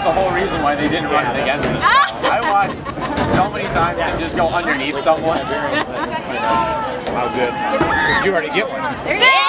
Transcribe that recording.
the whole reason why they didn't run it against us. I watched so many times and just go underneath someone. How good. Did you already get one? There you go.